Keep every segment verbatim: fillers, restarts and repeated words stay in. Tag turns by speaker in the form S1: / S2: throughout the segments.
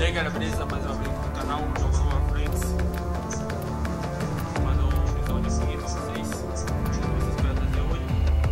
S1: aí galera, beleza? Mais uma vez no canal Jogando War Friends. Mandou um episódio aqui pra vocês. Vocês esperam trazer hoje.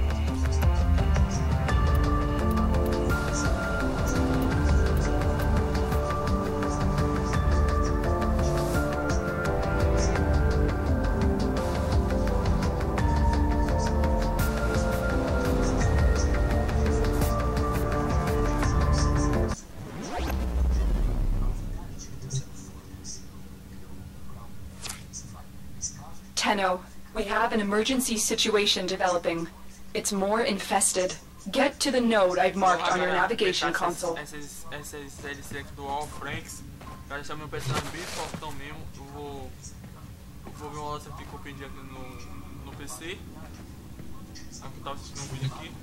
S2: Tenno, we have an emergency situation developing. It's more infested. Get to the node I've marked on your navigation console.
S1: Essas, essas séries aqui do War Friends, já deixar meu personagem bem fortão mesmo. Eu vou, eu vou ver uma hora se eu fico pedindo aqui no, no P C. Aqui eu tava assistindo um vídeo aqui.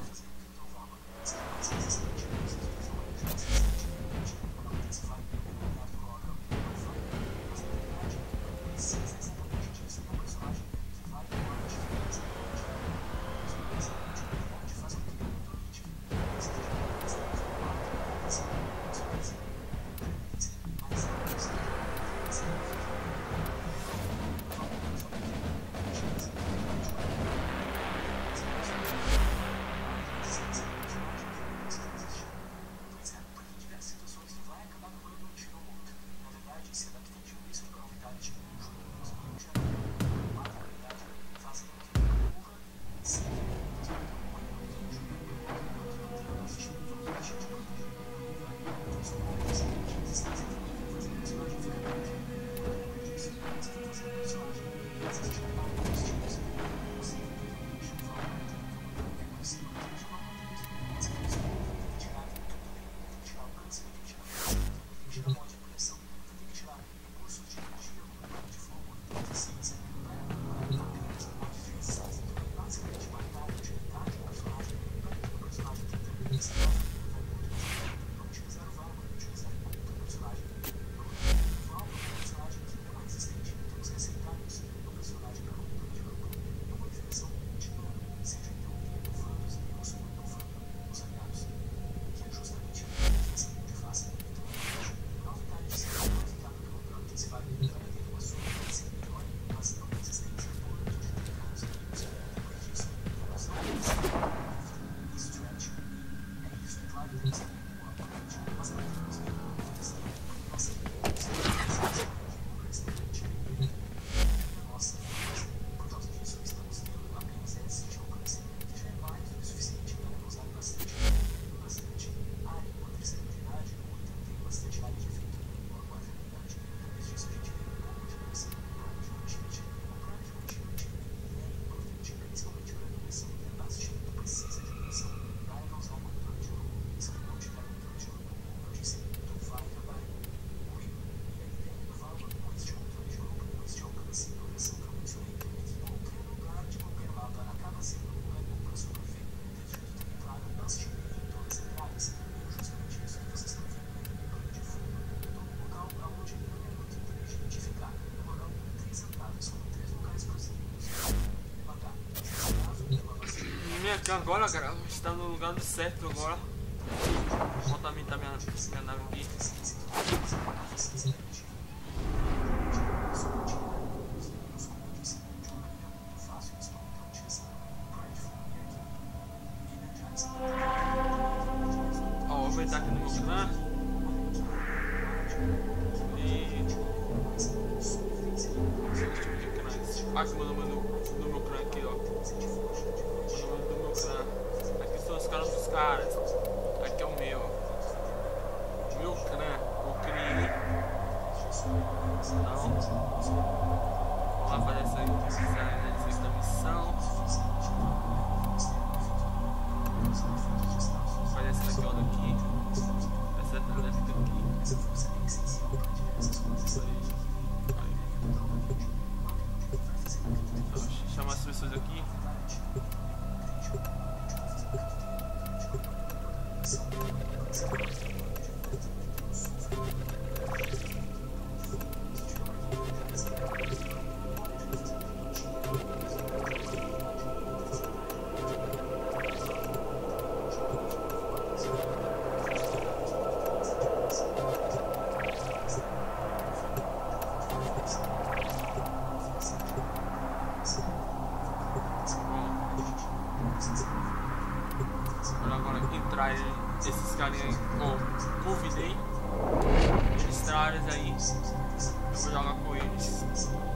S1: Aqui agora, cara, está no lugar certo agora. Vou botar minha, minha, minha nave aqui. Ó, vou aproveitar aqui no meu clã. E... Ah, que mandou no meu clã aqui, ó. Aqui são os caras dos caras. Aqui é o meu. O meu clã. Eu criei. Então, vamos lá fazer essa, essa, essa missão. Vou fazer essa daqui, ó, daqui. Essa elétrica aqui. Então, chama as pessoas aqui. esses carinhas, ou convidei eles trares aí, eu vou jogar com eles.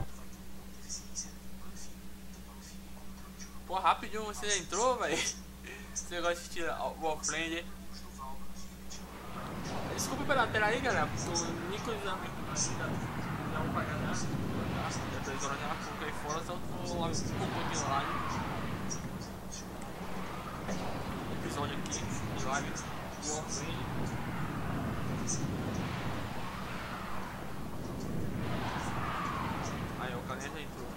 S1: Pô, rapidinho você entrou, velho. Você gosta de tirar o Warframe. Desculpa pela tela aí, galera, porque o Nicolas ainda não vai ganhar. Já tô ignorando a pouco aí fora, só vou lá um pouquinho de live. Episódio aqui de live do Warframe. Aí o cara já entrou.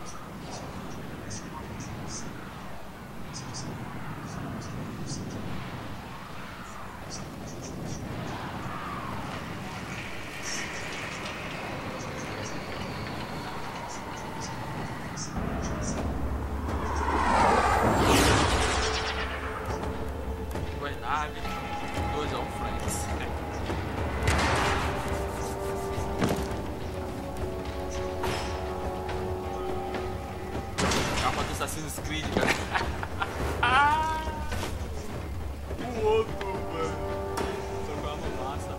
S1: Dois Warframes. Capa do Assassin's Creed, cara. O outro, mano. Tocando massa.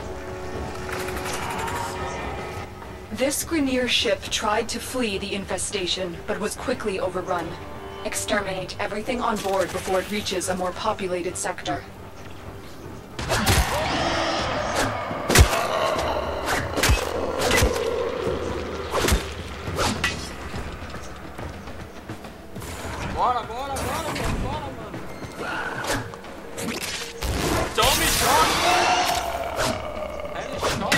S2: This Grineer ship tried to flee the infestation, but was quickly overrun. Exterminate everything on board before it reaches a more populated sector.
S1: Bora, bora, bora, mano, bora, mano. Tome choque! Headshot!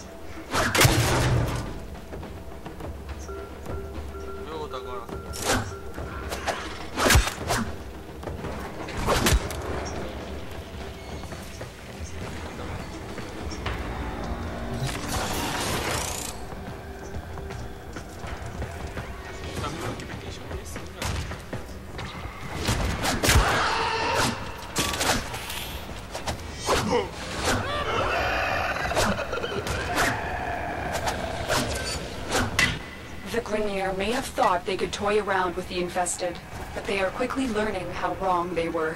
S1: Vê outro agora.
S2: The Grineer may have thought they could toy around with the infested, but they are quickly learning how wrong they were.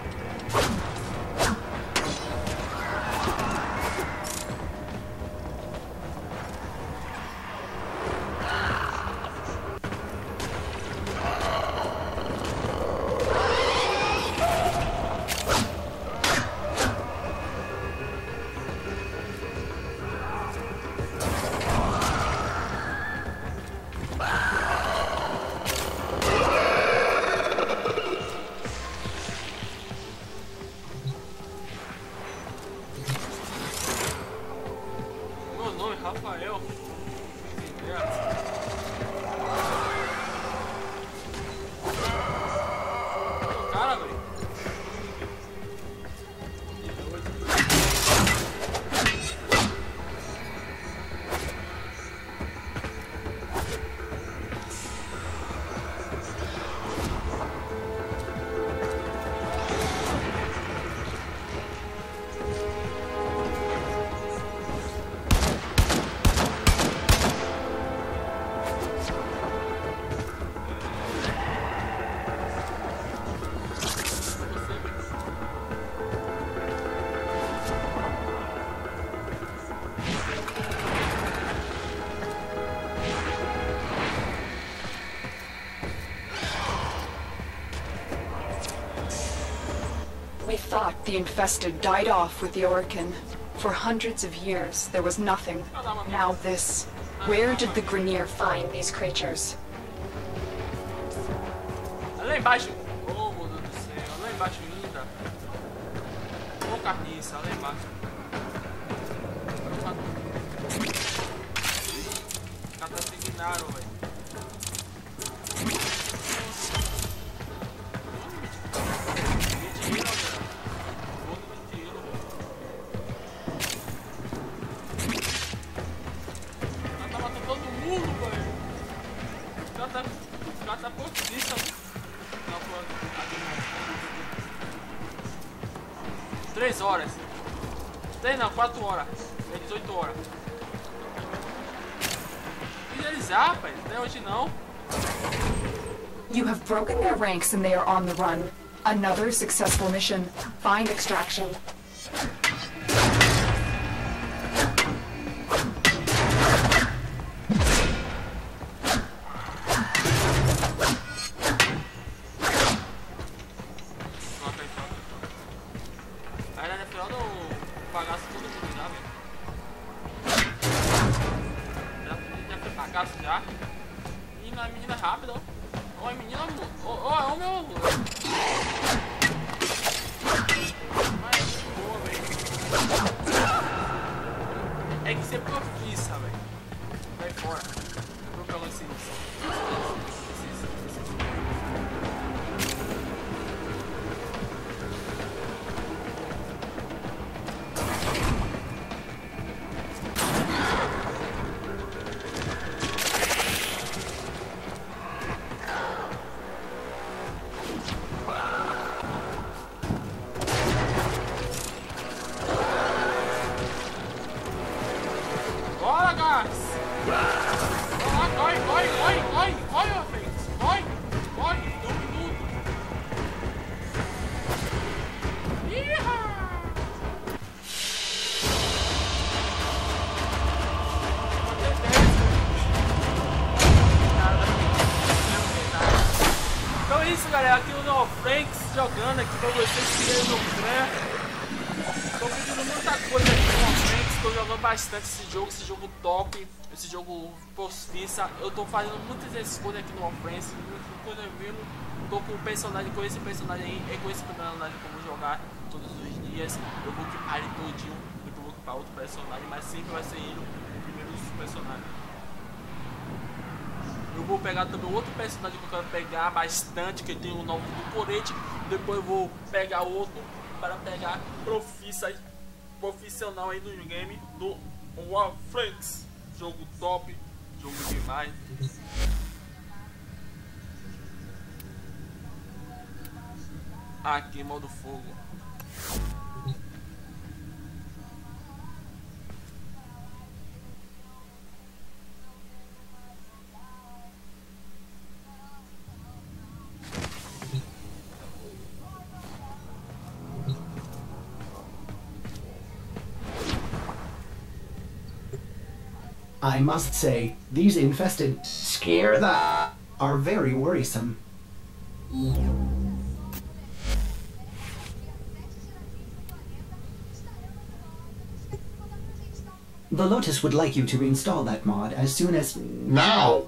S1: Rafael. O cara, velho.
S2: We thought the infested died off with the Orokin. For hundreds of years, there was nothing. Now this. Where did the Grineer find these creatures?
S1: Lá embaixo. Oh, meu Deus do céu. Lá embaixo ainda. Ô, carniça, lá embaixo. Os caras se indignaram, velho. Tá pouquíssimo. Não, pô. Três horas. Três não, quatro horas. É dezoito horas. Finalizar, rapaz. Não é hoje não.
S2: You have broken their ranks and they are on the run. Another successful mission. Find extraction.
S1: Já. Menina, menina rápida, ó. Ó, menina, ó, ó, ó, meu. Mas boa, velho. É que você profissa, velho. Vai fora. Vou pegar esse. Galera, aqui o NeoFranks jogando aqui pra vocês que querem no Cran. Tô pedindo muita coisa aqui no NeoFranks, tô jogando bastante esse jogo, esse jogo top, esse jogo postiça. Eu tô fazendo muitas escolhas aqui no NeoFranks, muitas coisas mesmo. Tô com o personagem, com esse personagem aí, é com esse personagem que eu vou jogar todos os dias. Eu vou equipar ele todinho, depois eu vou equipar outro personagem, mas sempre vai ser ele o primeiro personagem. Eu vou pegar também outro personagem que eu quero pegar bastante, que tem o nome do Corete. Depois eu vou pegar outro para pegar profissa, profissional aí no game do NeoFranks. Jogo top, jogo demais. Aqui, modo fogo.
S3: I must say, these infested scare the are very worrisome. The Lotus would like you to install that mod as soon as now.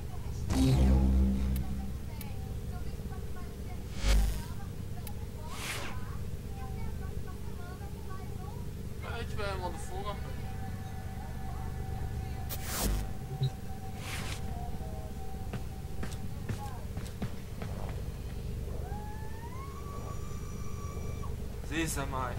S1: Precisa mais.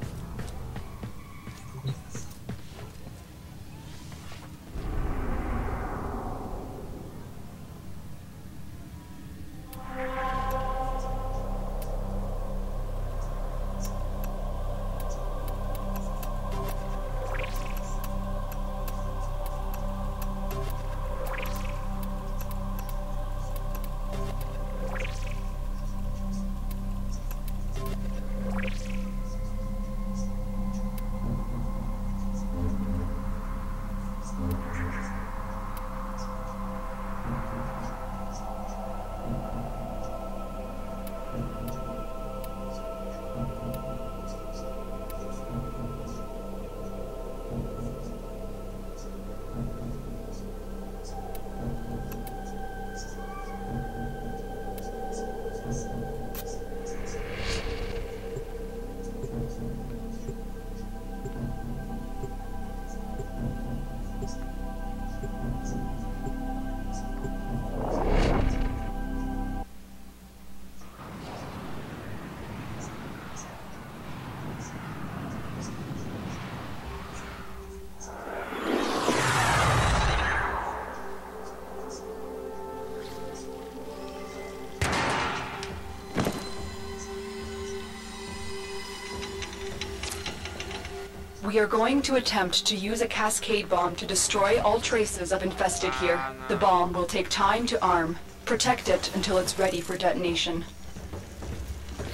S2: We are going to attempt to use a cascade bomb to destroy all traces of infested here. The bomb will take time to arm. Protect it until it's ready for detonation.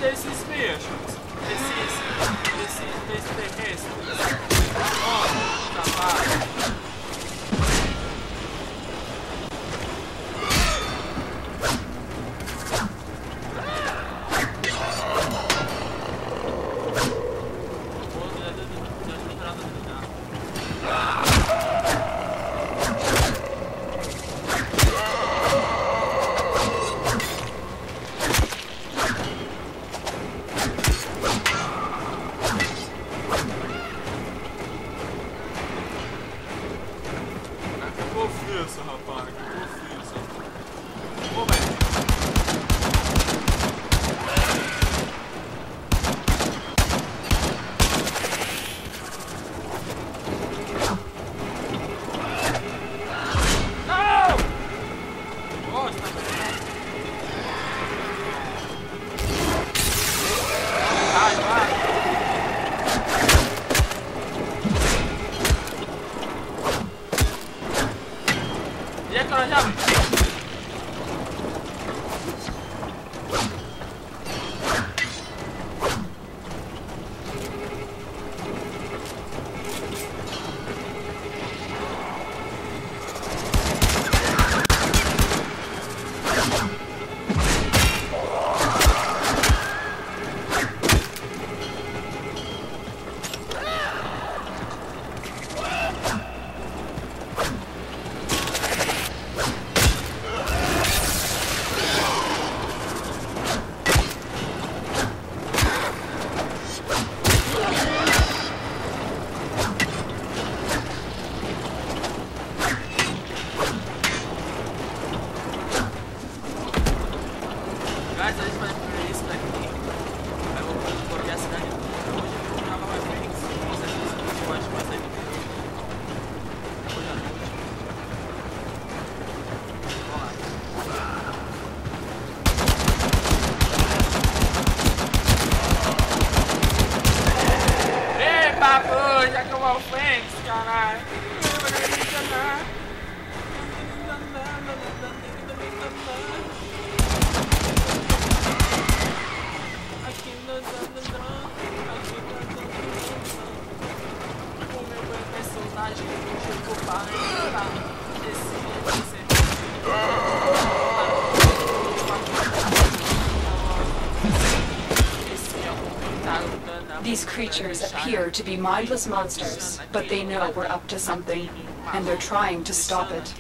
S1: desses bichos. Desses. Desses. Desses terrestres. Oh, trabalho. Já que eu vou Fênix, caralho. O meu personagem chegou para esse
S2: These creatures appear to be mindless monsters, but they know we're up to something, and they're trying to stop it.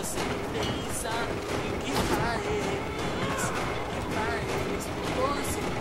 S1: Você pensar em que faz, que faz, você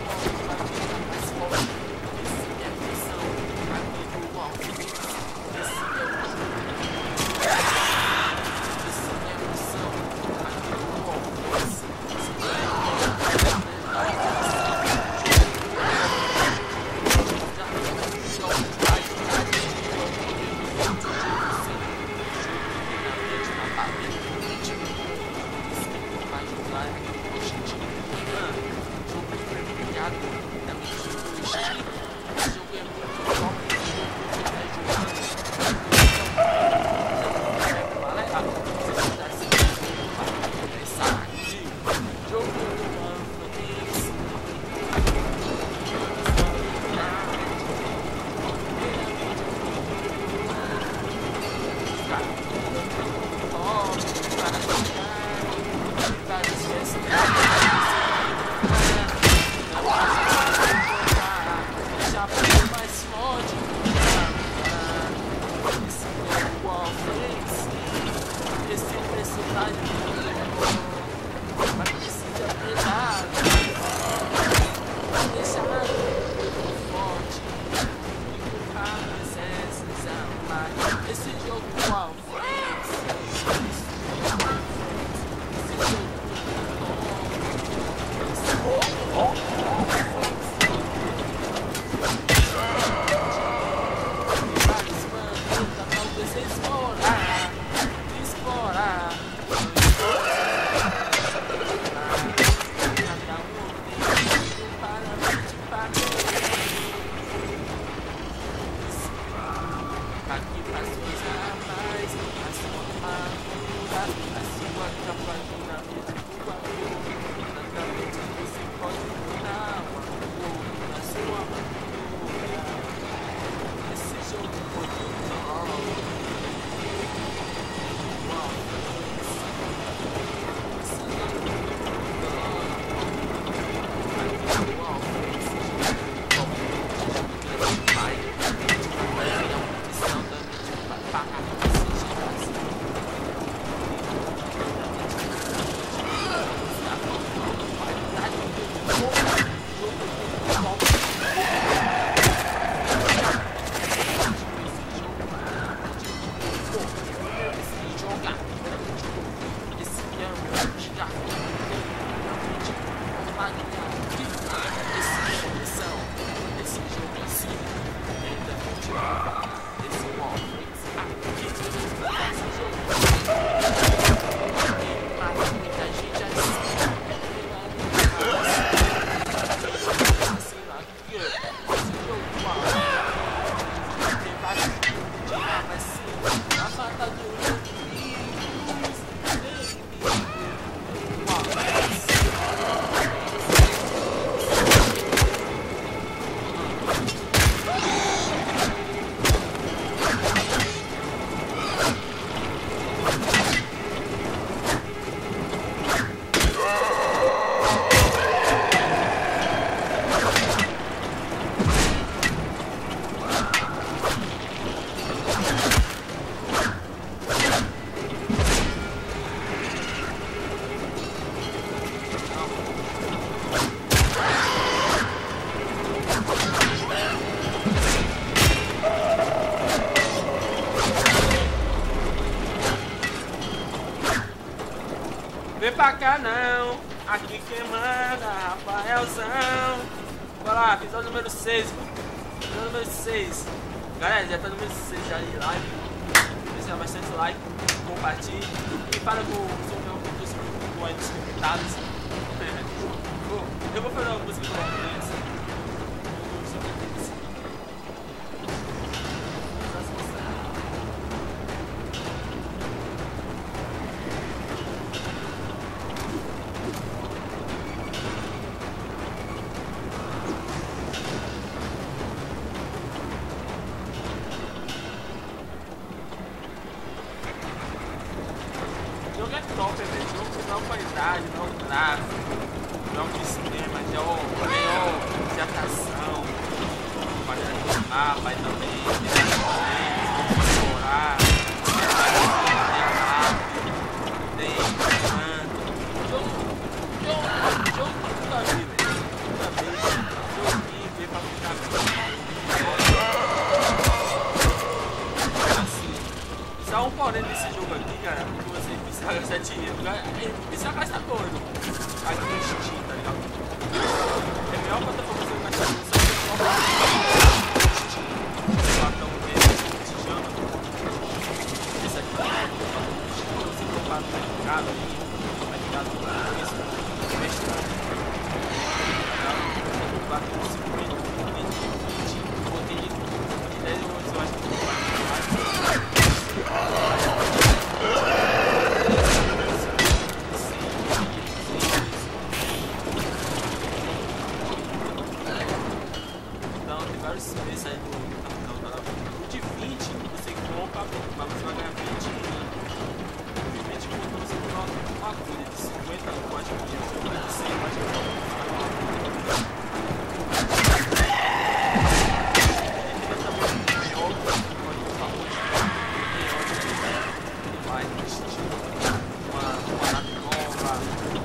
S1: finalzão. Bora lá, episódio número seis. Episódio número seis. Galera, já tá no número seis já de like. Deixa bastante like, compartilhe. E para com o seu canal com os comentados. Eu vou fazer uma música pra vocês. O jogo é top, velho. O jogo tem nova qualidade, novo gráfico. Jogo de cinema, jogo de atração, pode retornar, vai também explorar, tem canto, jogo, jogo, jogo pra tudo a ver, velho, tudo a ver, joguinho, ver pra ficar assim, só um porém nesse jogo aqui, cara, porque você precisa gastar dinheiro, precisa gastar doido. Aqui no Steam, tá ligado? É a melhor plataforma que você vai gastar no seu Steam. O cartão dele se chama. Esse aqui é o você comprar no mercado aí, vai ficar no preço mestrado. Você comprar com cinquenta, vinte, botei de dez ou oito, eu acho que vai. Esse aí do cartão tá lá. O de vinte você compra, mas você vai ganhar vinte. vinte pontos você compra uma coisa de cinquenta, pode pedir, de cem, pode pedir. Vai assistir uma, uma nave nova.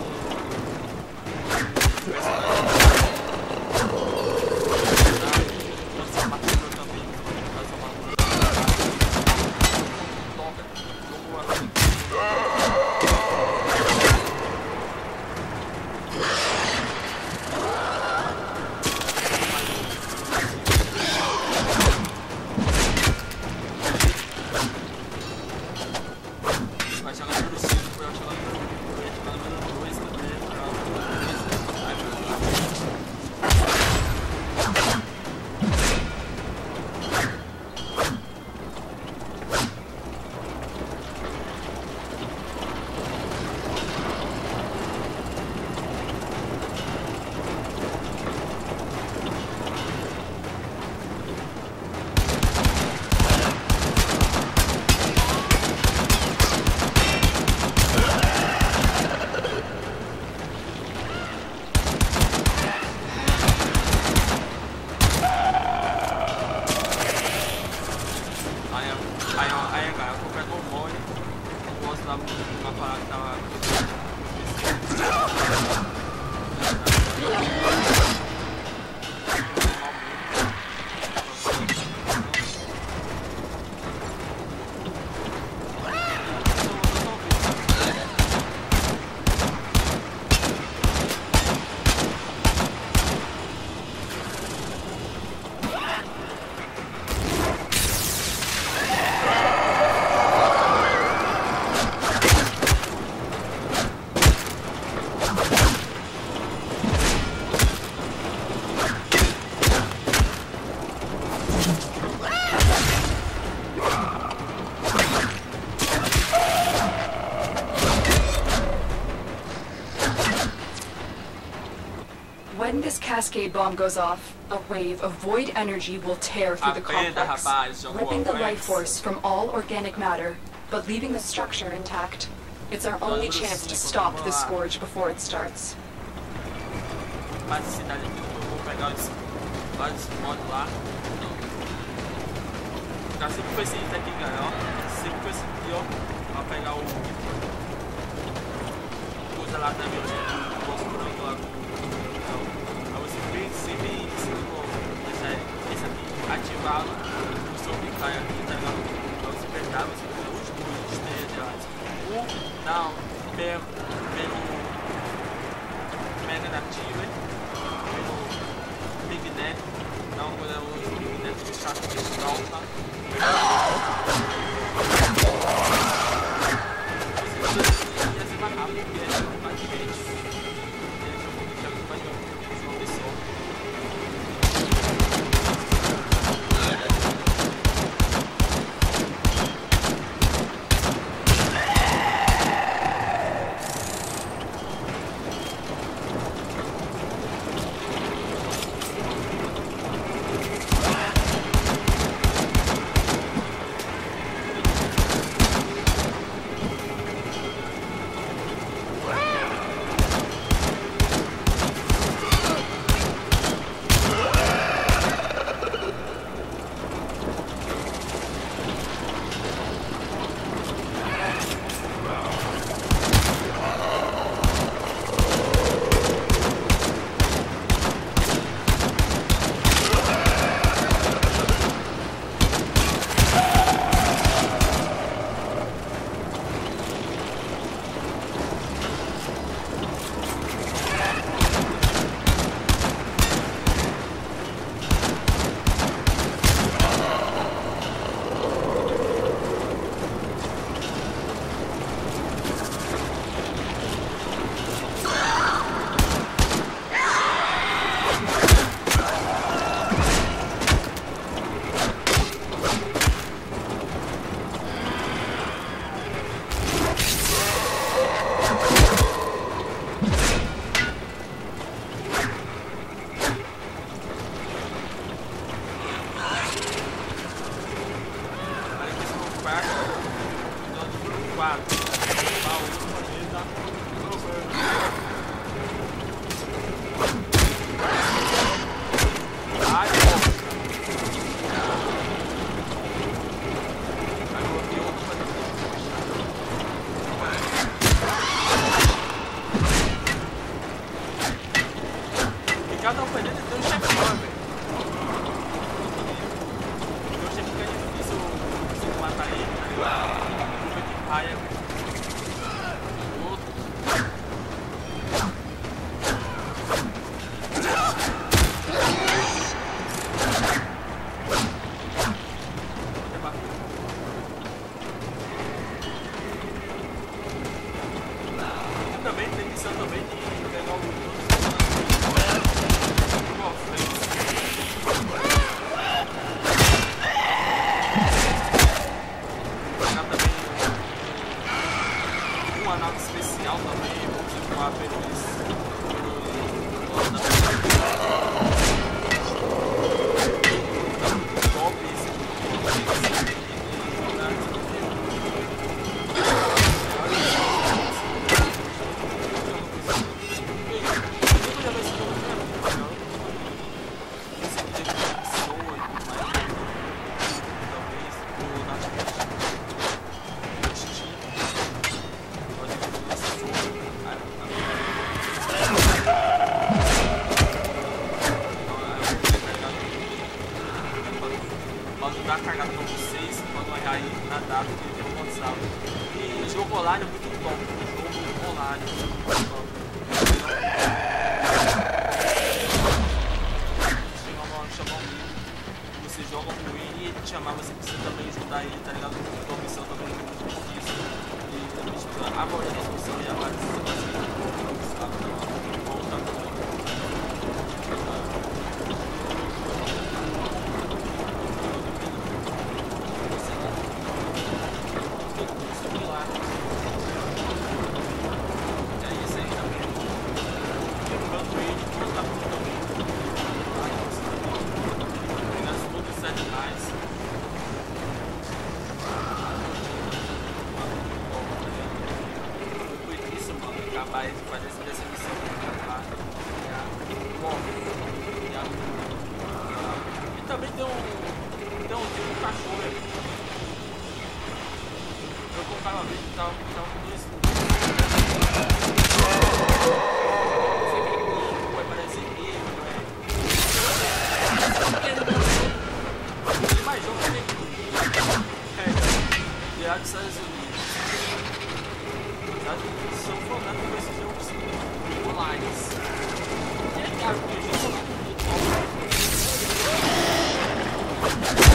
S2: When this cascade bomb goes off, a wave of void energy will tear through the complex, ripping the life force from all organic matter, but leaving the structure intact. It's our only chance to stop this scourge before it starts.
S1: Sempre foi esse aqui, cara, ó. Sempre foi esse aqui, ó. Pra pegar o... Coisa lá também, o posto branco lá. Aí você vem, sempre deixar esse aqui ativado. O som que cai aqui, tá ligado? Pra você pegar, você usa os dois esteja. O, não, pego, pego... Mega negativo, hein? Online.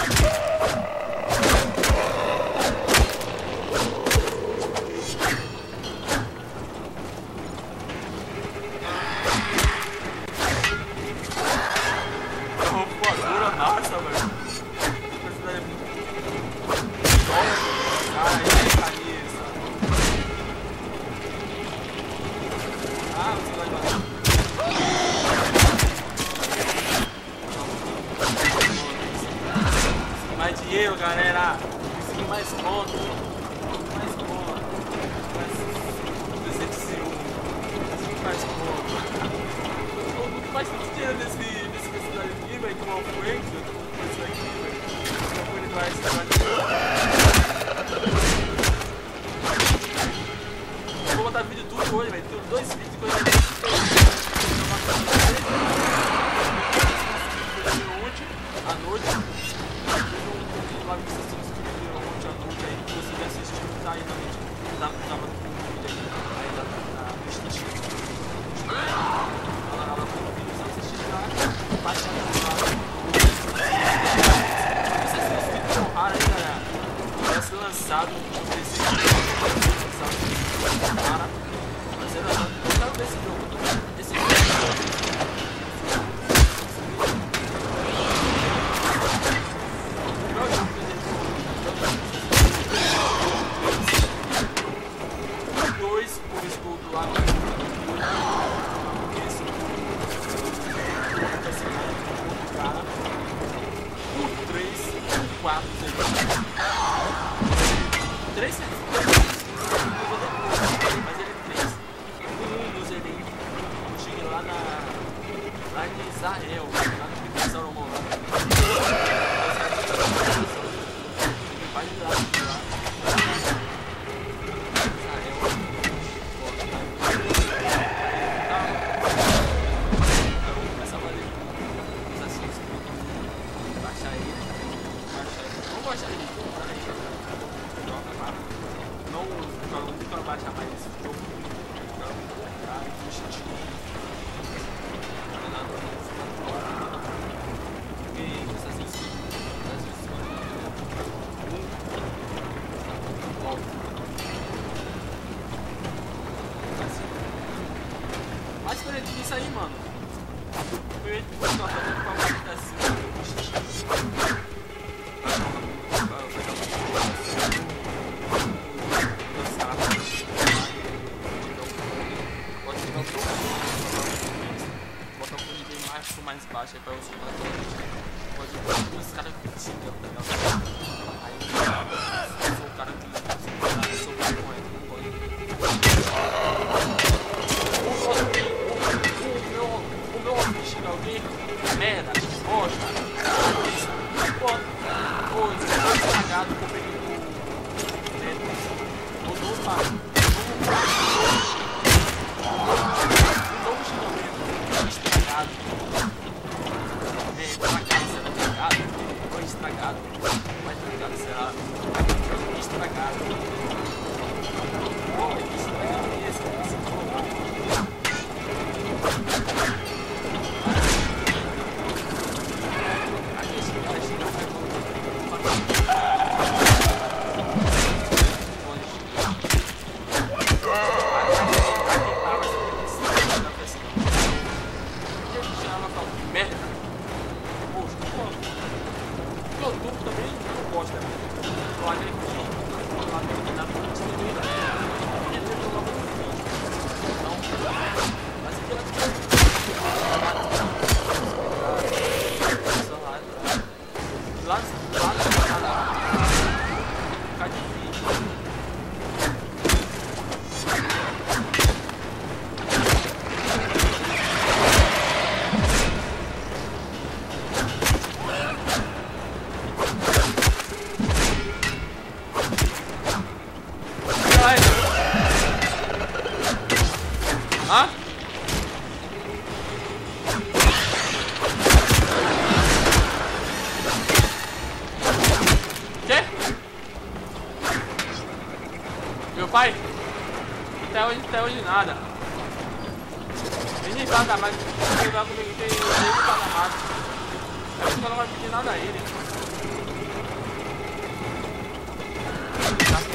S1: Galera, consegui mais pontos, mais pontos, mais duzentos e um, consegui mais pontos. O que mais tem dinheiro nesse, nesse personagem aqui, velho, tomar um Frank, eu tô com isso aqui, velho. Então ele vai se eu vou botar vídeo tudo hoje, velho, tenho dois vídeos que eu já à noite. Lá que vocês viram ontem à noite aí, que vocês assistiram, tá aí na mente, tá, tava no vídeo aí, aí na, na lista. Ela tava com o vídeo, se assistir lá, baixa lá. Vocês viram esse vídeo tão raro aí, galera? Vai ser lançado no P C. Cara, vai ser lançado. Eu quero ver esse jogo. Esse jogo. Isso aí, mano. Eu ia botar pra baixo da cima. Botar o fone bem mais, mais baixo aí pra eu escutar. Pode ver os caras curtindo, tá ligado? Aí eu sou o cara que eu sou o cara correto, não pode. Alguém, merda, bosta, pô, pô, isso foi estragado, comprei no Netflix, mudou o papo, um novo xingamento, estragado, é, estragado, será estragado, ou estragado, mais estragado será, estragado, pô, que estragado é esse, esse Hã? Quê? Meu pai? Até hoje, até hoje nada. Ele paga mais. Ele vai comigo, tem ele paga mais. Acho que eu não vai pedir nada a ele.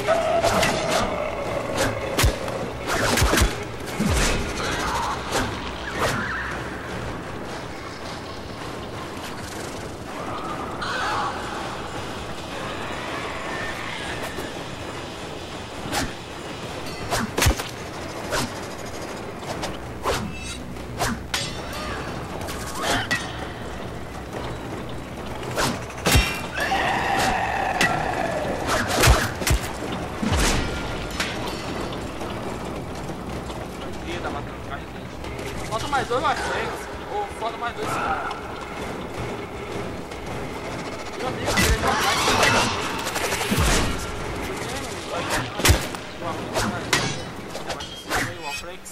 S1: Falta mais dois Warframes, ou falta mais dois caras. Meu amigo, ele é Warframes.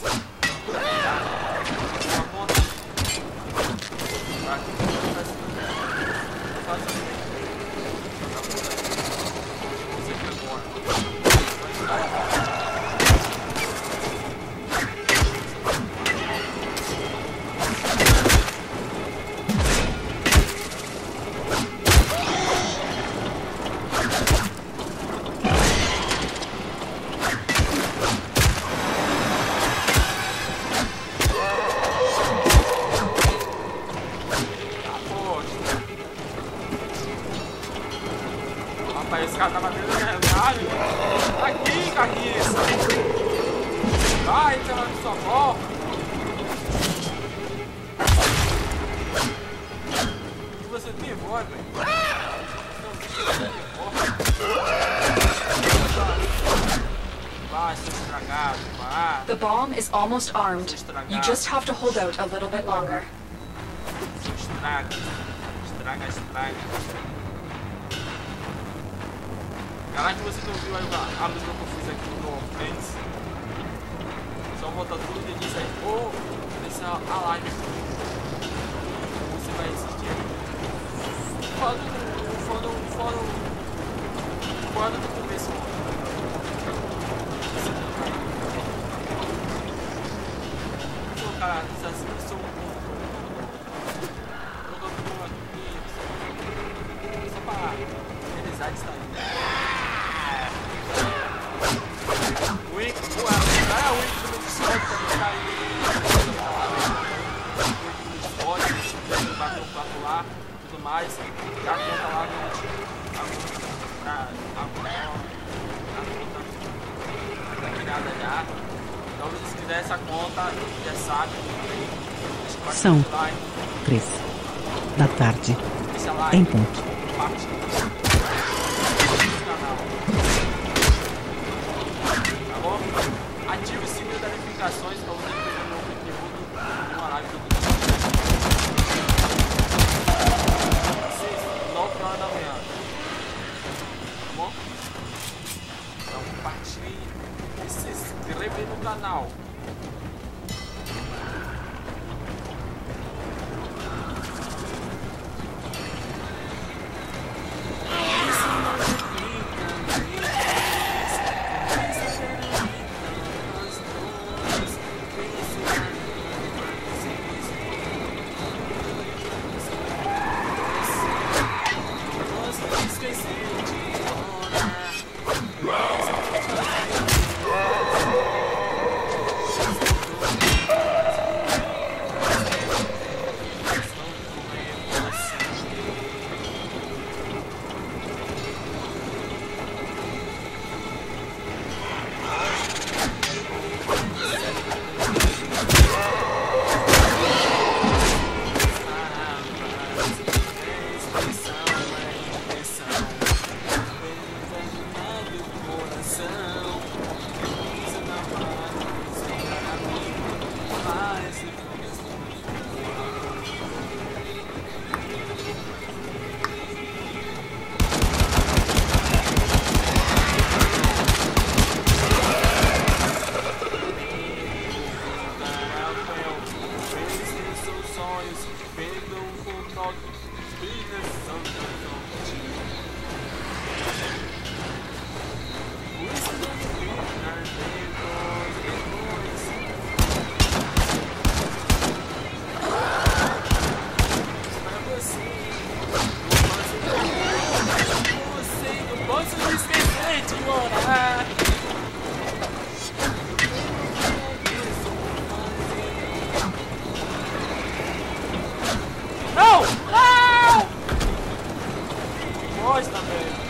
S1: Esse cara tava dentro da realidade. Aqui, carniça. Vai, então, na sua volta. E você tem voz, velho. Vai, seu estragado. Vai.
S2: The bomb is almost armed. You just have to hold out a little bit longer.
S1: Estraga. Estraga, estraga. Caraca, você não viu aí a música que eu fiz aqui no Friends? Só voltar tudo e diz aí, ou começar a live. Você vai assistir. Fora do. Fora do. Fora do. Fora do começo. Pô, cara, isso assim, eu sou um pouco. Eu tô tudo aqui. Só pra realizar isso aí. O Wink, o cara, o Wink do Discord também tá aí. O Discord, bateu o papo lá, tudo mais. E a conta lá no. A conta. A conta. Tá criada já. Então, se quiser essa conta, já sabe.
S4: São três da tarde. Em ponto.
S1: Ative o sininho das notificações para você receber o meu conteúdo numa live do nove horas da manhã. Tá bom? Então compartilhe e se inscreva no canal. voz também.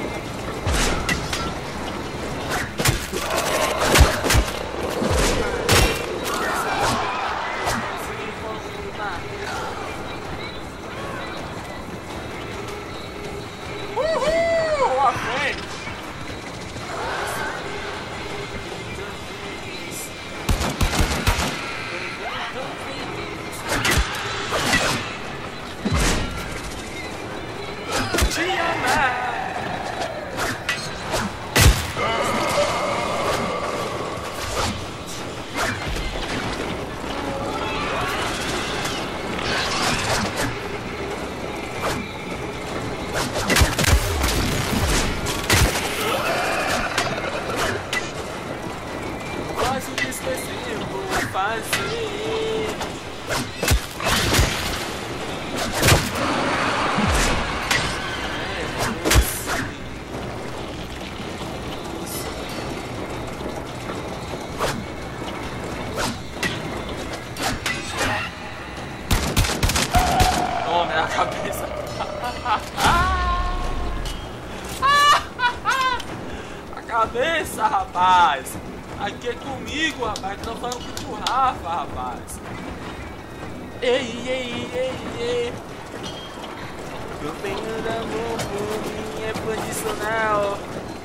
S1: Cabeça, rapaz! Aqui é comigo, rapaz, que não falando com o Rafa, rapaz! Ei, ei, ei, ei! Eu tenho amor por mim, é condicional,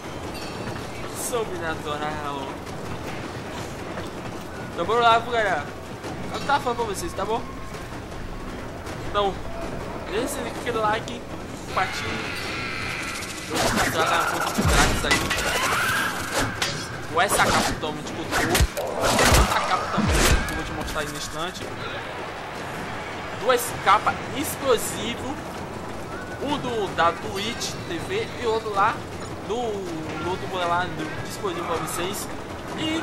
S1: sobrenatural. Então bora lá, galera. Eu tava falando pra vocês, tá bom? Então, deixa aquele like, compartilhe. Eu vou jogar um pouco de grátis aí. Com essa capa totalmente cultura. Outra capa também, que eu vou te mostrar aí no instante. Duas capas exclusivas. Um do, da Twitch T V e outro lá do, do outro lá do, disponível para vocês. E,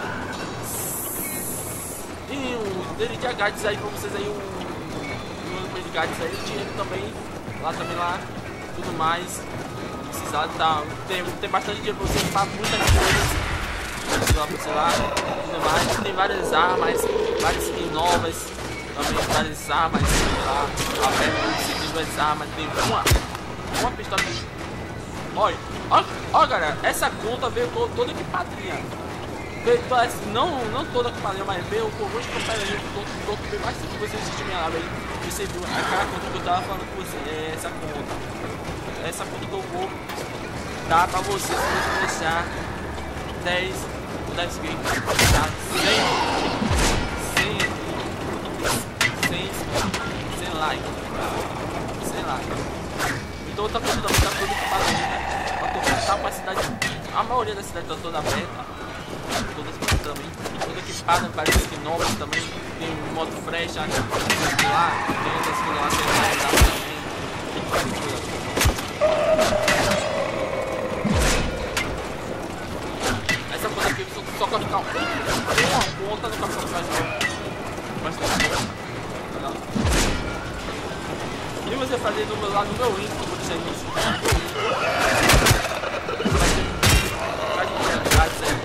S1: e o dele de grátis aí para vocês aí. O outro de grátis aí. Dinheiro também. Lá também lá. Tudo mais. Precisar, tá, tem, tem bastante dinheiro pra você para muitas coisas. Lá pra você lá, tudo mais. Tem várias armas, várias skins novas, também várias armas lá, abertas, tem duas armas, tem uma, uma pistola. Olha, olha, olha galera, essa conta veio toda, toda equipadinha. Veio, não, não toda equipadinha, mas veio com alguns companheiros, todo veio bastante que você assistiu minha live aí. Você viu aquela conta que eu tava falando com você, é essa conta. Essa conta que eu vou dar pra você se você deixar dez. Let's go. Sem, sem, sem like. Sem like. Então outra coisa também tá tudo equipado aí, né? Pra conquistar pra cidade. A maioria da cidade tá toda aberta. Todas as coisas também. Toda equipada, várias skins novas também. Tem modo frecha lá. Tem outras coisas lá, tem lá também. Tem várias coisas. Essa coisa aqui só pra ficar uma ponta no capitão mais mas tá bom. E você fazer do meu lado do meu link, vou deixar isso. Vai ter grátis aí.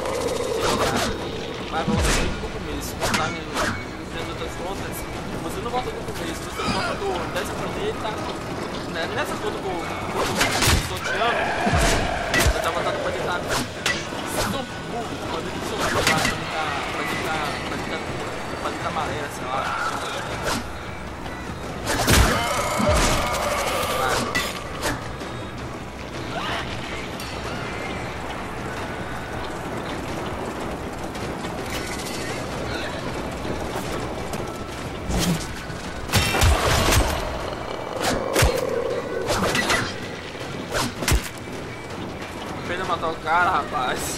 S1: Mas vamos ver no começo. Tá nas outras contas. Você não volta do começo, você volta do, dessa planeta. Nessa conta que eu estou tirando, eu tava voltando pra tentar. Estou burro, quando ele sou burro lá, pra tentar, pra tentar, pra tentar maneira, sei lá. Pena matar o cara, rapaz.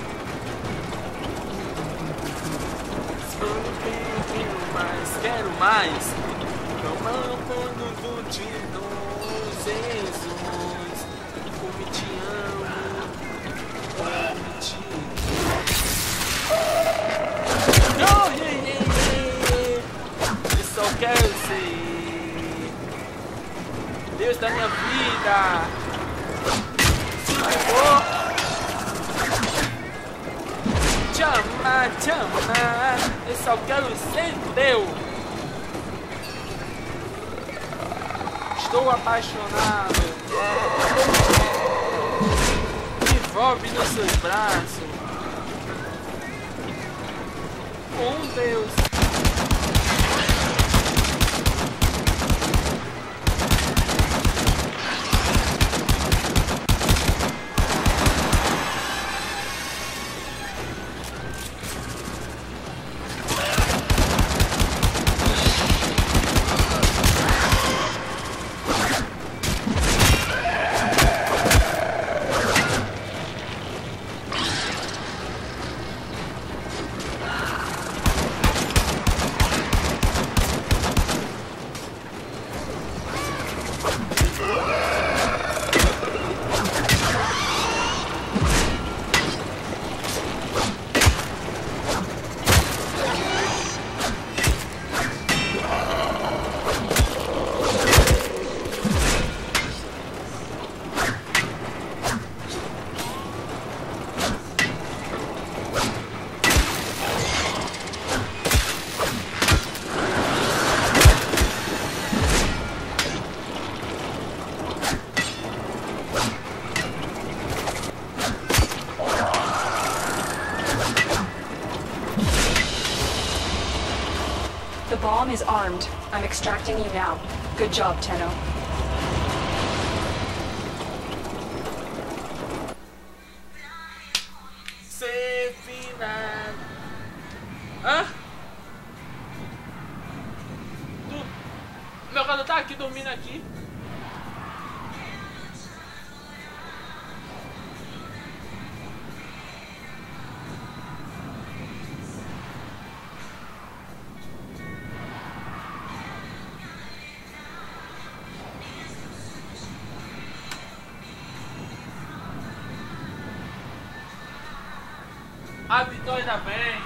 S1: Quero mais, não quando de nós, Jesus, como te amo, como te amo. Yeah, yeah, yeah. Eu só quero ser Deus da minha vida. Se não for, te amar, te amar, eu só quero ser teu. Estou apaixonado. sobe nos seus braços. Com Deus.
S2: The bomb is armed. I'm extracting you now. Good job, Tenno.
S1: Ser final. Hã? Tu... Meu cara tá aqui dormindo aqui. A vitória ainda bem.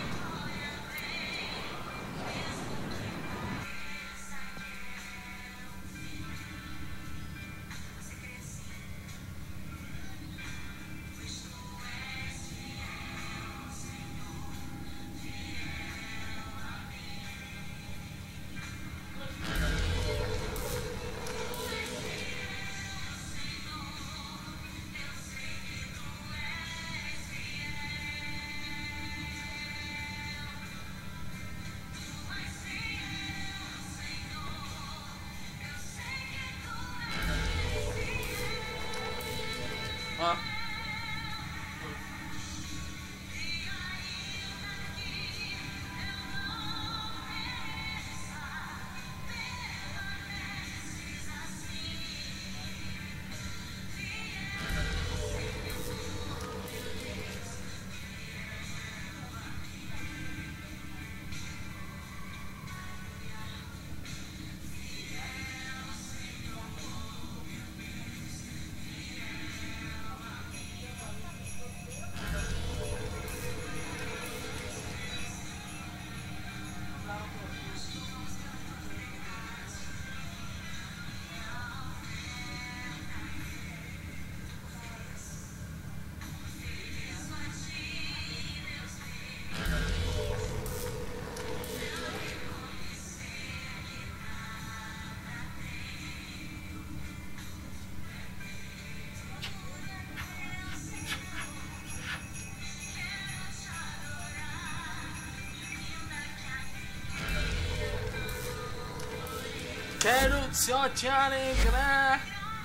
S1: Ó. Quero só te alegrar.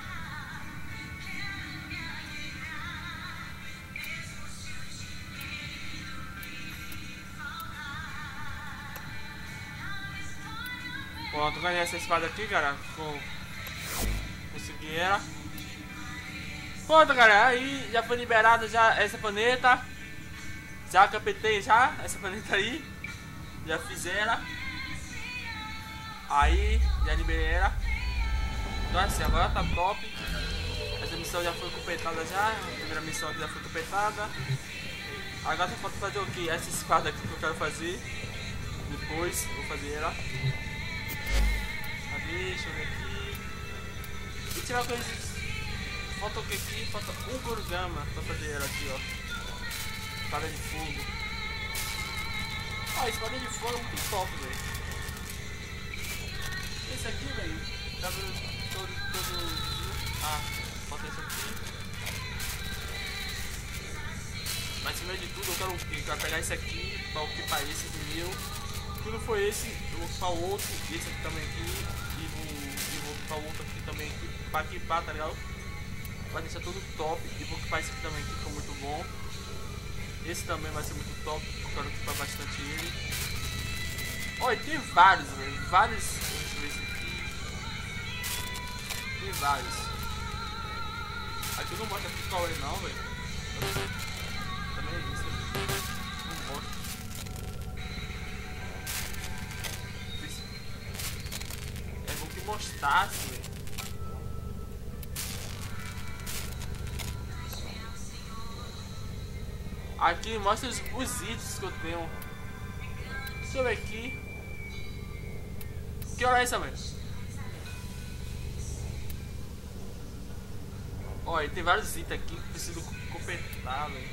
S1: Pronto, ganhei essa espada aqui, galera. Consegui ela. Pronto, galera. Aí já foi liberada já essa planeta. Já captei já essa planeta aí. Já fiz ela. Aí, já liberei ela. Então assim, agora tá top. Essa missão já foi completada já. A primeira missão aqui já foi completada. Agora só falta fazer o que? Essa espada aqui que eu quero fazer. Depois eu vou fazer ela. Cadê? Deixa eu ver aqui. E tirar coisas. Falta o que aqui? Falta um Kurugama pra fazer ela aqui, ó. Espada de fogo. Ó, a espada de fogo é muito top, velho. Esse aqui, velho, tá vendo todo, todo... Ah, falta esse aqui. Mas primeiro de tudo eu quero, eu quero pegar esse aqui para ocupar esse primeiro. Se não for esse, eu vou ocupar o outro, esse aqui também aqui. E vou, e vou ocupar o outro aqui também aqui para equipar, tá ligado? Vai deixar tudo top. E vou equipar esse aqui também que ficou muito bom. Esse também vai ser muito top, eu quero equipar bastante ele. Olha, tem vários, velho. Vários. Deixa eu ver esse aqui. Tem vários. Aqui não mostra aqui qual é não, velho. Também é isso. Não mostra. É bom que mostrasse, velho. Aqui mostra os, os itens que eu tenho. Deixa eu ver aqui. Que hora é essa, mãe? Olha, tem vários itens aqui que preciso completar, velho.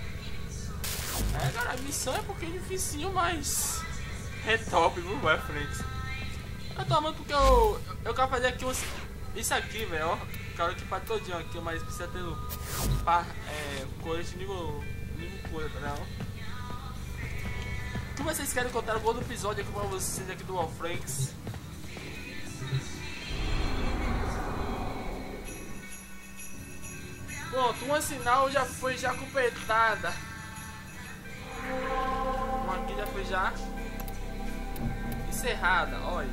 S1: É, cara, a missão é um pouquinho difícil, mas é top, viu, vai frente. Eu tô amando porque eu, eu quero fazer aqui uns, isso aqui, velho, ó. Quero equipar todinho aqui, mas precisa ter par, é, colete nível, nível coisa, tá ligado? O que vocês querem contar no outro episódio aqui pra vocês aqui do Warframes? Pronto, uma sinal já foi já completada. Uma aqui já foi já encerrada, olha.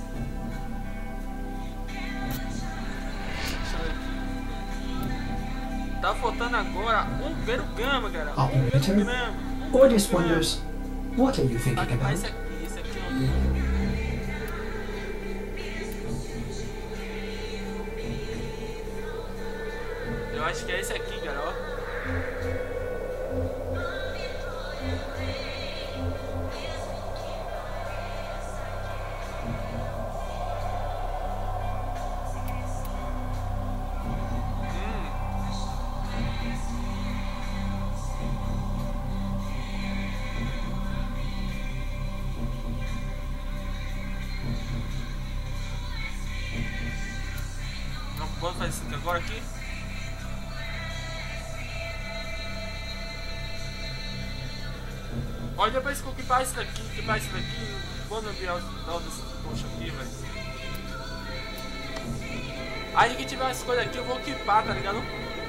S1: Deixa eu ver aqui. Tá faltando agora um Vero Gama, cara. Um Vero Gama.
S3: Ordis wonders, what are you thinking about?
S1: Esse aqui, esse aqui é o... Eu acho que é esse aqui, cara, ó. Não pode fazer isso aqui agora aqui? Olha, depois que eu equipar isso daqui, equipar isso daqui, quando eu vier o desse poxa aqui, velho. Aí que tiver as coisas aqui eu vou equipar, tá ligado?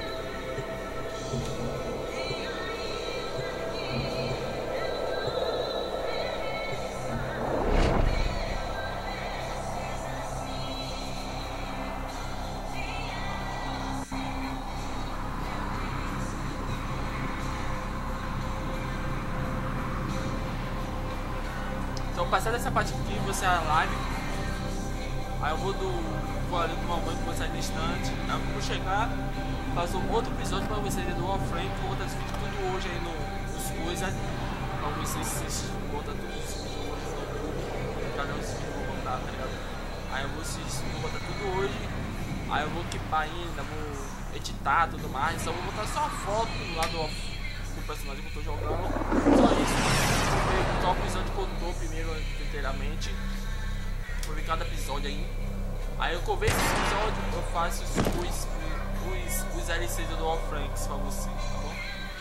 S1: Então, passar dessa parte aqui, você é a live. Aí eu vou do. Vou ali tomar um banho com você distante. Aí eu vou chegar, faço um outro episódio pra vocês do Warframe. Vou botar esse vídeo tudo hoje aí no, nos coisas. Pra vocês se botar tudo esse vídeo hoje no YouTube. Cadê esse vídeo? Vou botar, tá ligado? Aí eu vou, assistir, vou botar tudo hoje. Aí eu vou equipar ainda, vou editar tudo mais. Só vou botar só a foto lá do, do personagem que eu tô jogando. Só isso. Só o episódio que eu tô primeiro inteiramente. Vou ver cada episódio aí. Aí eu cover esse episódio, eu faço os, os, os, os L Cs do Warframes pra você, tá bom?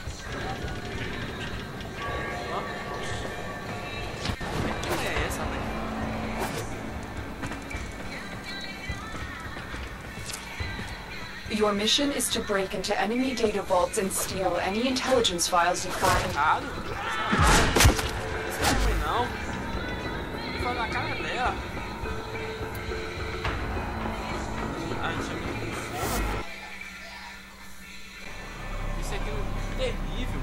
S1: Hã? Que é essa, velho?
S2: Your mission is to break into enemy data vaults and steal any intelligence files you find.
S1: Errado? Isso não foi não. Ele foi na cara dela. Ai, tinha me com fome. Isso aqui é terrível.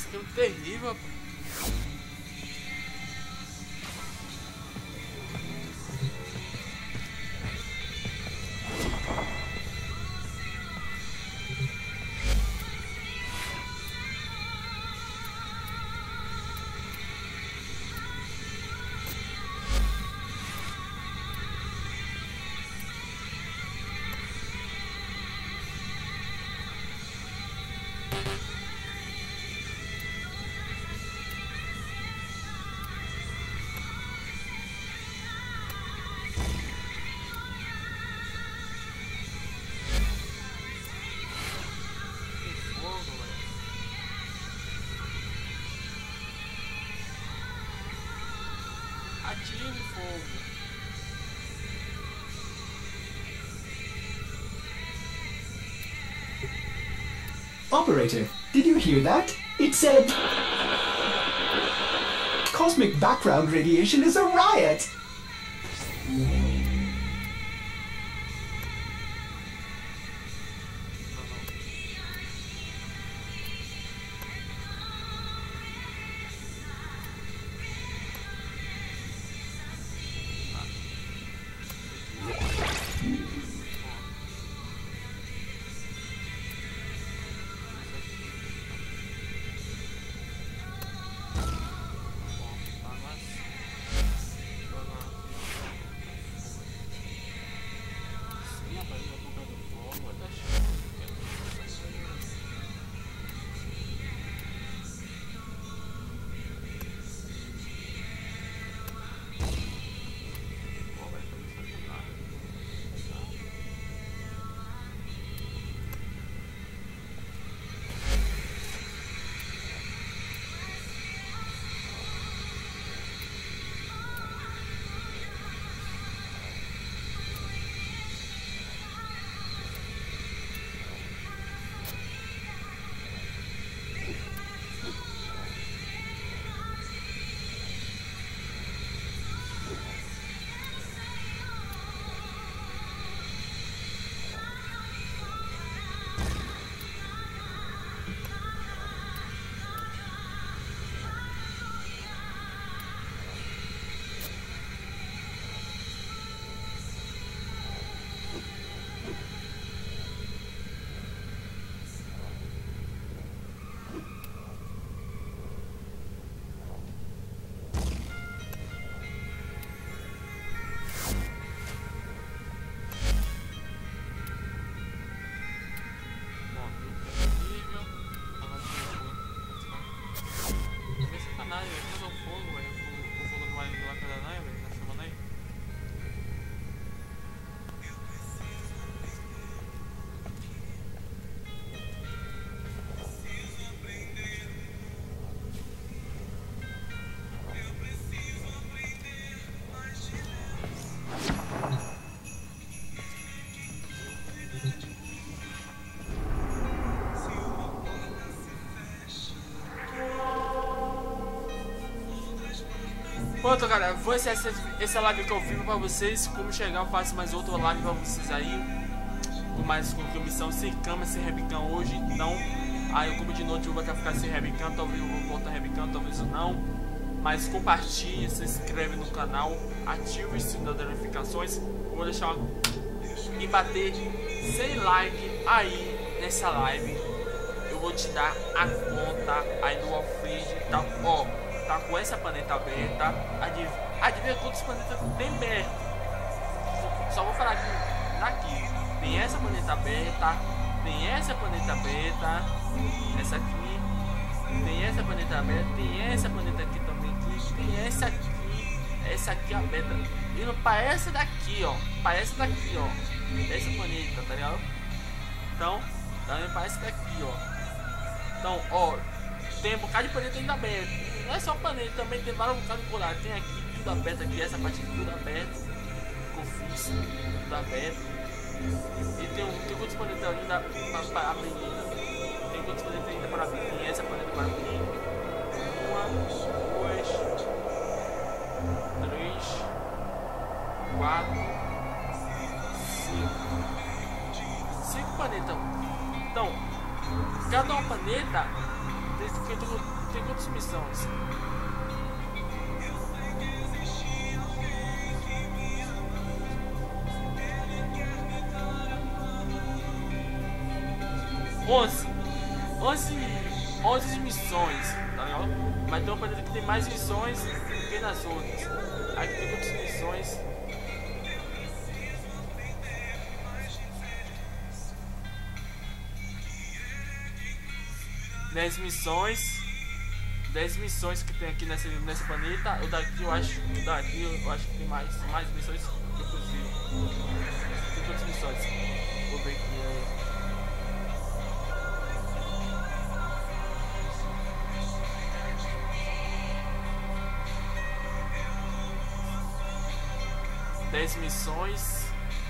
S1: aqui é terrível. Ative fogo.
S3: Operator, did you hear that? It said... Cosmic background radiation is a riot!
S1: Pronto, galera, vou encerrar essa, essa live que eu fiz pra vocês. Como chegar, eu faço mais outra live pra vocês aí. Com mais com missão sem câmera, sem webcam hoje, não. Aí, como de noite eu vou até ficar sem webcam, talvez eu vou voltar webcam, talvez eu não. Mas compartilhe, se inscreve no canal, ative o sininho das notificações. Eu vou deixar uma... e bater cem likes aí nessa live. Eu vou te dar a conta aí do Alfred, tá? Ó, tá com essa planeta aberta. Adiv adivinha quantos planetas tem aberto? Só, só vou falar aqui, daqui. Tem essa planeta aberta, tem essa planeta aberta, essa aqui, tem essa planeta aberta, tem essa planeta aqui também, aqui, tem essa aqui, essa aqui aberta. Indo pra essa daqui, ó, pra essa daqui, ó, essa planeta, tá ligado? Então, também pra essa daqui, ó. Então, ó, tem um bocado de planeta ainda aberto. Não é só planeta, também tem vários bocados por lá. Tem aqui tudo aberto, aqui essa parte aqui tudo aberto. Que eu fiz, tudo aberto. E tem, um, tem quantos planetas ainda para abrir? Tem quantos planetas ainda para abrir? Tem essa planeta para abrir. Uma, duas, três, quatro, cinco. Cinco planetas. Então, cada uma planeta tem feito tem quantas missões? Onze. Onze. Onze missões, tá legal? Mas então parece que tem mais missões do que nas outras. Aqui tem quantas missões? dez missões. dez missões que tem aqui nesse, nesse planeta. O daqui eu acho. O daqui eu acho que tem mais, mais missões que inclusive. Tem quantas missões? Vou ver aqui. É... dez missões.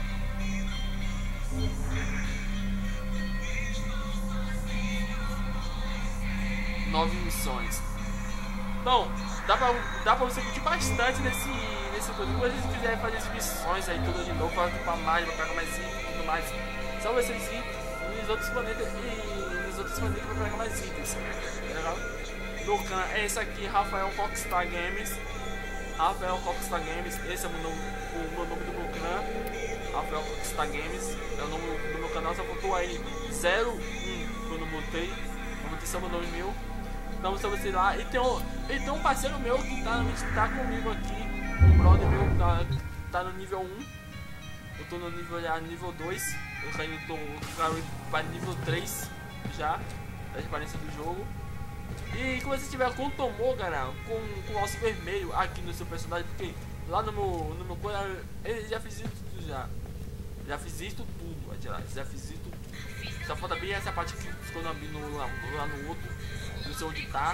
S1: nove missões. Então, dá pra, dá pra você curtir bastante nesse, nesse coisa. Se vocês quiserem fazer as missões aí tudo de novo, para ocupar mais, para pegar mais itens e tudo mais, só vocês ir nos outros planetas e nos outros planetas para pegar mais itens. Tá legal? No canal é esse aqui, Rafael Rockstar Games. Rafael Rockstar Games, esse é o meu nome, o meu nome do meu canal. Rafael Rockstar Games é o nome do meu canal, só faltou aí zero um que eu não botei. Eu botei só meu nome meu. Então só você ir lá. E tem um, e tem um parceiro meu que tá, tá comigo aqui. Um brother meu que tá, tá no nível um. Eu tô no nível já nível dois. Eu saí tô para nível três já. Da aparência do jogo. E quando você tiver com tomou, galera, com, com o alce vermelho aqui no seu personagem, porque lá no meu, no meu coisa, eu já fiz isso tudo já. Já fiz isso tudo, já, já fiz isso tudo. Só falta bem essa parte que ficou no, no, lá, lá no outro, não sei onde tá.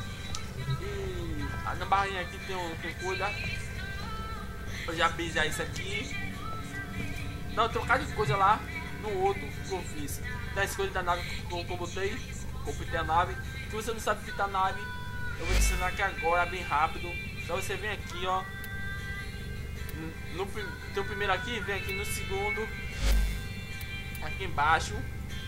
S1: E na barrinha aqui tem, um, tem coisa. Eu já fiz já isso aqui. Não, tem um bocado de coisa lá no outro que eu fiz. Das coisas da nave que eu, que eu botei, completei a nave. Se você não sabe pintar a nave, eu vou te ensinar aqui agora, bem rápido. Então você vem aqui, ó. No, tem o primeiro aqui, vem aqui no segundo. Aqui embaixo.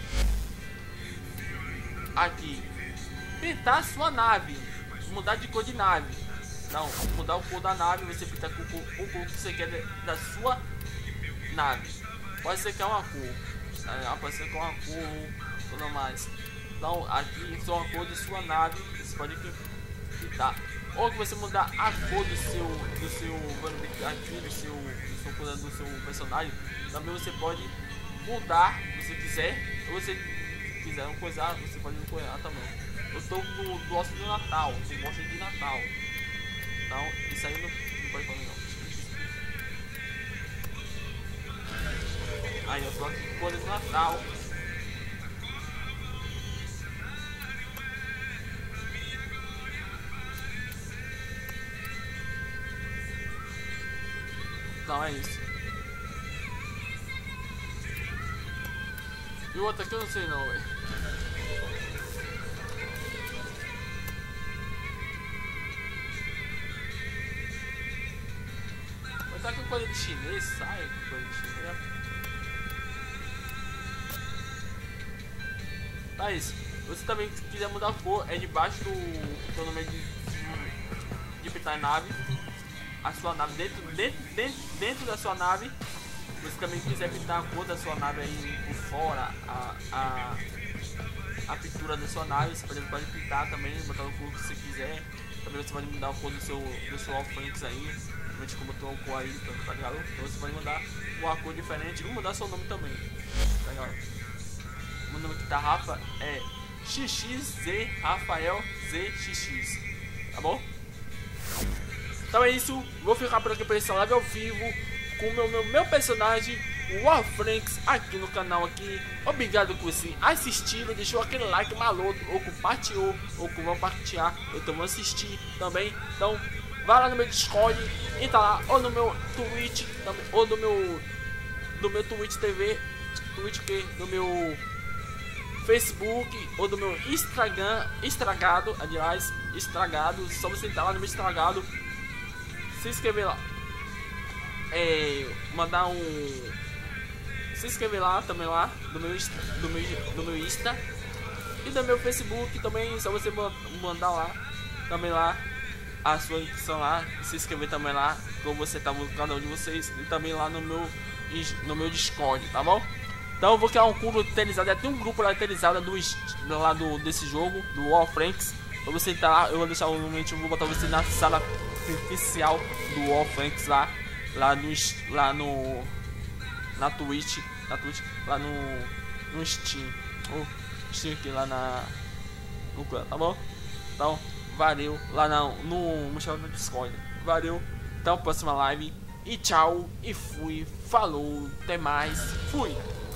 S1: Aqui. Pintar a sua nave. Mudar de cor de nave. Não, mudar o cor da nave, você pinta com o cor que você quer da sua nave. Pode ser que é uma cor. Ah, pode ser que é uma cor, tudo mais. Então aqui são a cor de sua nave, você pode pintar. Ou que você mudar a cor do seu, do seu, aqui do seu, do seu, do seu personagem, também você pode mudar, se você quiser. Ou você quiser coisar, você pode coisar também. Eu estou no gosto do Natal, eu gosto de Natal. Então isso aí não, não pode fazer não. Aí eu tô aqui com cores do Natal. Não, é isso. E o outro aqui eu não sei não, velho. Mas tá com coisa de chinês, sai com coisa de chinês. Tá isso. Você também, se quiser mudar a cor, é debaixo do... Tô no meio de... De pintar a nave. A sua nave dentro, dentro, dentro, dentro da sua nave. Você também quiser pintar a cor da sua nave aí por fora, a, a, a pintura da sua nave, você pode, pode pintar também, botar o cor que você quiser. Também você pode mudar a cor do seu, do seu All-Franks aí, realmente como botou a cor aí, tá ligado? Então você pode mudar uma cor diferente e mudar seu nome também, tá ligado? O meu nome que tá Rafa é X X Z Rafael Z X X, tá bom? Então é isso, vou ficar por aqui para essa live ao vivo com o meu, meu, meu personagem, o Warfranks, aqui no canal aqui. Obrigado por você assistir, deixou aquele like maroto, ou compartilhou, ou compartilhar, eu também assistir também. Então vai lá no meu Discord, entra lá, ou no meu Twitch, ou no meu do meu Twitch T V, Twitch que no meu Facebook, ou do meu Instagram, estragado, aliás, estragado, só você entrar lá no meu estragado. Se inscrever lá, é, mandar um, se inscrever lá também lá do meu, do meu, do meu Insta E no meu Facebook também, só você mandar lá, também lá, a sua inscrição lá, se inscrever também lá, como você tá no canal de vocês, e também lá no meu, no meu Discord, tá bom? Então eu vou criar um grupo eternizado, tem um grupo lá eternizado do, lá do, desse jogo, do War of Franks. Pra você entrar lá, eu vou deixar o momento, eu vou botar você na sala oficial do War of Franks lá, lá no, lá no, na Twitch, na Twitch, lá no, no Steam, o Steam aqui lá na, no, tá bom? Então, valeu, lá na, no, no, no Discord, valeu, até a próxima live, e tchau, e fui, falou, até mais, fui!